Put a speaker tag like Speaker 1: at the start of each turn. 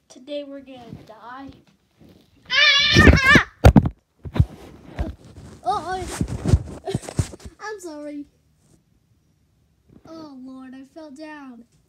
Speaker 1: Today we're gonna die. Oh, I'm sorry. Oh Lord, I fell down.